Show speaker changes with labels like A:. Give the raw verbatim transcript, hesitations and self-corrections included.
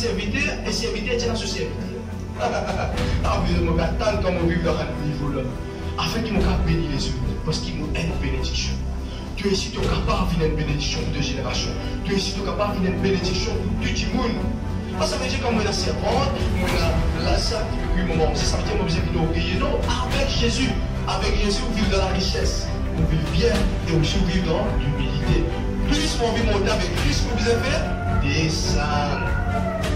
A: serviteur et serviteur est dans ce serviteur. Ah, vous me attendre comme on vit dans un niveau là. Afin qu'ils m'ont béni les yeux. Parce qu'ils m'ont une bénédiction. Tu es ici, tu es capable de une bénédiction pour deux générations. Tu es ici, tu es capable de une bénédiction pour tout le monde. Parce que ça veut dire comme on a servante, on a la salle, puis moment, c'est ça veut dire qu'on besoin de payer. Non, avec Jésus, avec Jésus, on vit dans la richesse, on vit bien et aussi on vit dans l'humilité. Plus on vit monter avec Christ, on besoin faire descendre.